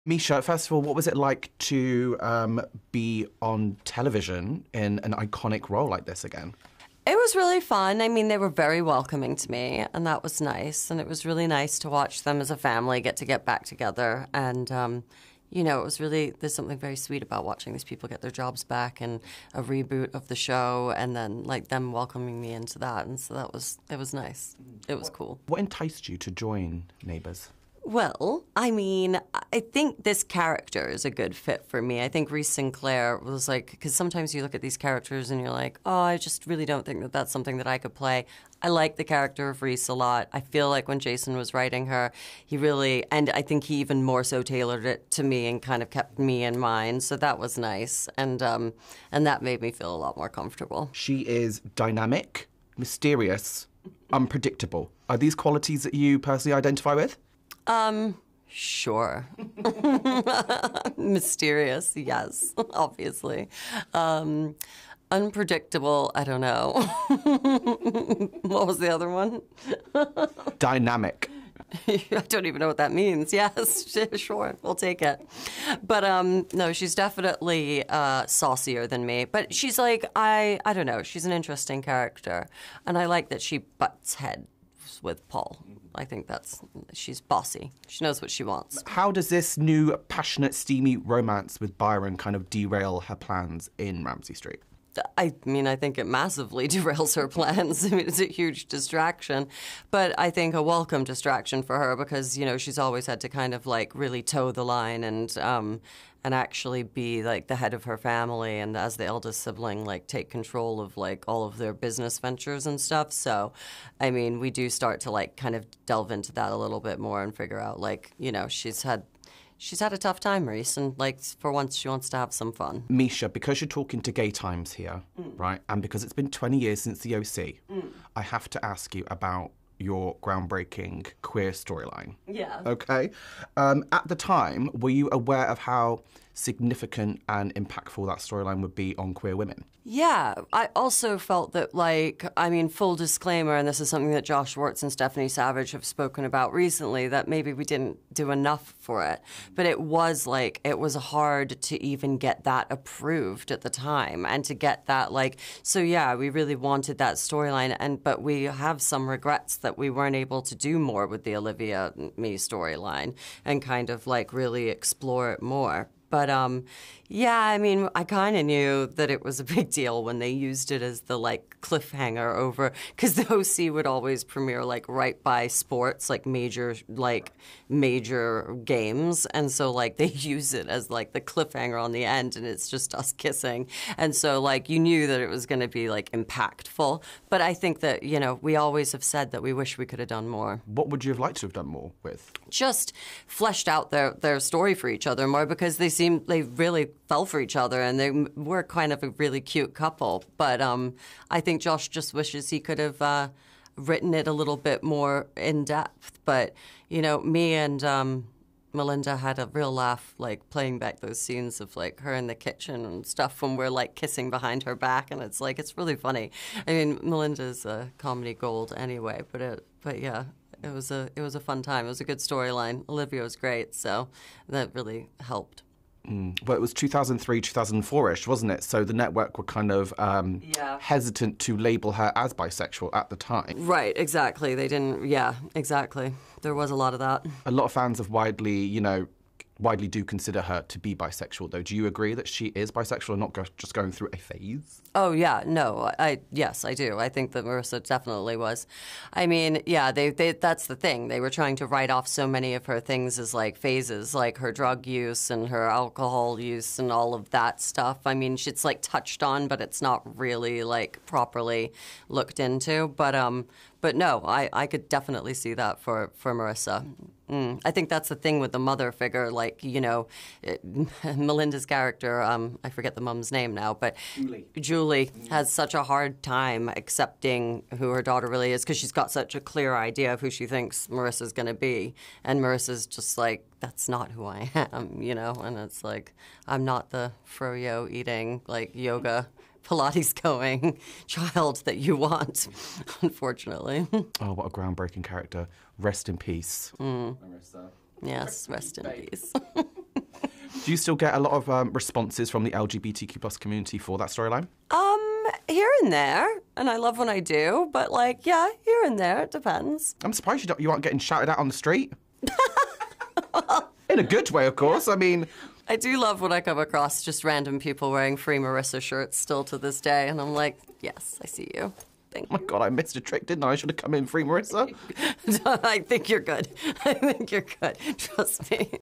Mischa, first of all, what was it like to be on television in an iconic role like this again? It was really fun. I mean, they were very welcoming to me, and that was nice. And it was really nice to watch them as a family get back together. And, you know, it was really, there's something very sweet about watching these people get their jobs back and a reboot of the show, and then, like, them welcoming me into that. And so it was nice. It was cool. What enticed you to join Neighbours? Well, I mean, I think this character is a good fit for me. I think Reese Sinclair was like, because sometimes you look at these characters and you're like, oh, I just really don't think that that's something that I could play. I like the character of Reese a lot. I feel like when Jason was writing her, he really, and I think he even more so tailored it to me and kind of kept me in mind. So that was nice. And that made me feel a lot more comfortable. She is dynamic, mysterious, unpredictable. Are these qualities that you personally identify with? Sure. Mysterious, yes, obviously. Unpredictable, I don't know. What was the other one? Dynamic. I don't even know what that means. Yes, sure, we'll take it. But no, she's definitely saucier than me. But she's like, I don't know, she's an interesting character. And I like that she butts heads with Paul. I think she's bossy. She knows what she wants. How does this new passionate, steamy romance with Byron kind of derail her plans in Ramsay Street? I mean, I think it massively derails her plans. I mean, it's a huge distraction, but I think a welcome distraction for her because, you know, she's always had to kind of like really toe the line and actually be like the head of her family and as the eldest sibling, like take control of like all of their business ventures and stuff. So, I mean, we do start to like kind of delve into that a little bit more and figure out like, you know, she's had a tough time, Maurice, and like for once she wants to have some fun. Mischa, because you're talking to Gay Times here, right, and because it's been 20 years since the OC, I have to ask you about your groundbreaking queer storyline. Yeah. Okay. At the time, were you aware of how significant and impactful that storyline would be on queer women? Yeah, I also felt that, like, I mean, full disclaimer, and this is something that Josh Schwartz and Stephanie Savage have spoken about recently, that maybe we didn't do enough for it. But it was hard to even get that approved at the time and to get that, like, so yeah, we really wanted that storyline, but we have some regrets that we weren't able to do more with the Olivia me storyline and kind of, like, really explore it more. But, yeah, I mean, I kind of knew that it was a big deal when they used it as the, like, cliffhanger over, because the OC would always premiere, like, right by sports, like, major games. And so, like, they use it as, like, the cliffhanger on the end, and it's just us kissing. And so, like, you knew that it was going to be, like, impactful. But I think that, you know, we always have said that we wish we could have done more. What would you have liked to have done more with? Just fleshed out their story for each other more, because they really fell for each other, and they were kind of a really cute couple. But I think Josh just wishes he could have written it a little bit more in depth. But, you know, me and Melinda had a real laugh, like, playing back those scenes of, like, her in the kitchen and stuff when we're, like, kissing behind her back, and it's, like, it's really funny. I mean, Melinda's comedy gold anyway, but yeah, it was a fun time. It was a good storyline. Olivia was great, so that really helped. Well, it was 2003, 2004-ish, wasn't it? So the network were kind of hesitant to label her as bisexual at the time. Right, exactly. They didn't, yeah, exactly. There was a lot of that. A lot of fans of widely do consider her to be bisexual, though. Do you agree that she is bisexual and not just going through a phase? Oh, yeah, no, yes, I do. I think that Marissa definitely was. I mean, yeah, that's the thing. They were trying to write off so many of her things as, like, phases, like her drug use and her alcohol use and all of that stuff. I mean, it's, like, touched on, but it's not really, like, properly looked into. But no, I could definitely see that for Marissa. I think that's the thing with the mother figure, like, you know, Melinda's character, I forget the mum's name now, but Julie has such a hard time accepting who her daughter really is because she's got such a clear idea of who she thinks Marissa's going to be. And Marissa's just like, that's not who I am, you know? And it's like, I'm not the froyo eating, like, yoga Pilates going child that you want, unfortunately. Oh, what a groundbreaking character. Rest in peace. Marissa. Yes, rest in peace. Do you still get a lot of responses from the LGBTQ plus community for that storyline? Here and there, and I love when I do, but like, yeah, here and there, it depends. I'm surprised you aren't getting shouted at on the street. In a good way, of course. I mean... I do love when I come across just random people wearing Free Marissa shirts still to this day, and I'm like, yes, I see you. Thank you. Oh my God, I missed a trick, didn't I? I should have come in Free Marissa. I think you're good. I think you're good. Trust me.